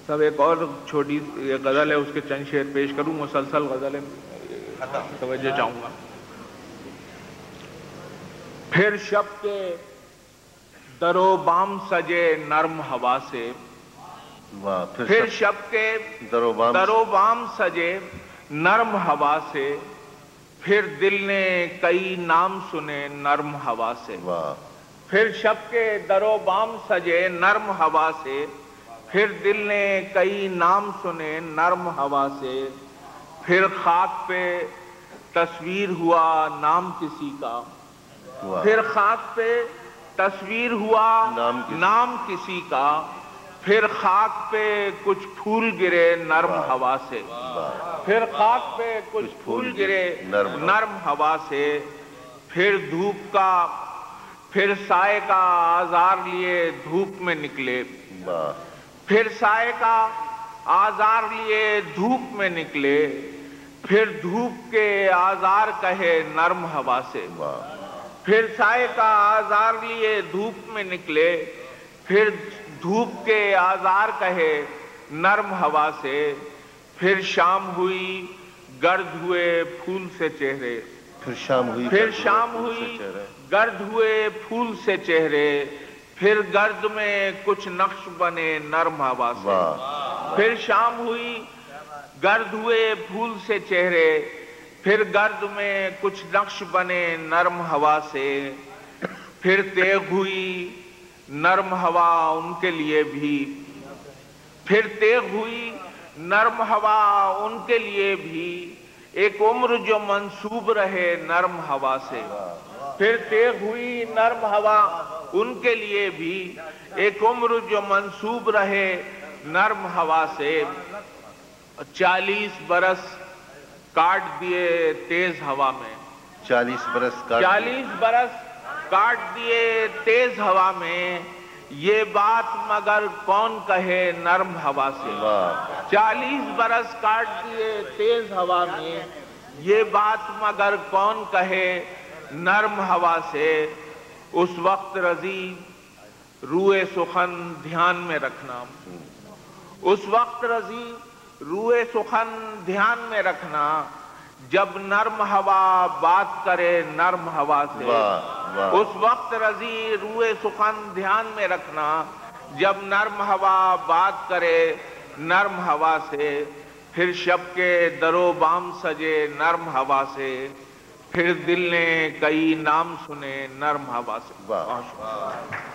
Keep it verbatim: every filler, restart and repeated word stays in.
سب ایک اور چھوٹی غزل ہے، اس کے چند شعر پیش کروں، مسلسل غزل ہے، توجہ چاہوں گا۔ پھر شب کے در و بام سجے نرم ہوا سے، پھر شب کے در و بام سجے نرم ہوا سے، پھر دل نے کئی نام سنے نرم ہوا سے۔ پھر شب کے در و بام سجے نرم ہوا سے، پھر دل نے کئی نام سنے نرم ہوا سے، پھر خاک پہ تصویر ہوا نام کسی کا، پھر خاک پہ تصویر ہوا نام کسی کا، پھر خاک پہ کچھ پھول گرے نرم ہوا سے، پھر خاک پہ کچھ پھول گرے نرم ہوا سے، پھر دھوپ کا پھر سائے کا آزار لیے دھوپ میں نکلے، پھر سائے کا آزار لیے دھوپ میں نکلے، پھر دھوپ کے آزار کہے نرم ہوا سے، پھر سائے کا آزار لیے دھوپ میں نکلے، پھر دھوپ کے آزار کہے نرم ہوا سے، پھر شام ہوئی گرد ہوئے پھول سے چہرے، پھر شام ہوئی پھر شام ہوئی گرد ہوئے پھول سے چہرے، پھر گرد میں کچھ نقش بنے نرم ہوا سے، پھر شام ہوئی گرد ہوئے پھول سے چہرے، پھر گرد میں کچھ نقش بنے نرم ہوا سے، پھر تیغ ہوئی نرم ہوا ان کے لیے بھی، پھر تیغ ہوئی نرم ہوا ان کے لیے بھی، ایک عمر جو منسوب رہے نرم ہوا سے، پھر تیغ ہوئی نرم ہوا ان کے لیے بھی، ایک عمر جو منسوب رہے نرم ہوا سے، چالیس برس کاٹ دیے تیز ہوا میں، چالیس برس چالیس برس کاٹ دیے تیز ہوا میں، یہ بات مگر کون کہے نرم ہوا سے، چالیس برس کاٹ دیے تیز ہوا میں، یہ بات مگر کون کہے نرم ہوا سے، اس وقت رضی روئے سخن دھیان میں رکھنا، اس وقت رضی روئے سخن دھیان میں رکھنا، جب نرم ہوا بات کرے نرم ہوا سے، اس وقت رضی روئے سخن دھیان میں رکھنا، جب نرم ہوا بات کرے نرم ہوا سے، پھر شب کے در و بام سجے نرم ہوا سے، پھر دل نے کئی نام سنے نرم ہوا سے۔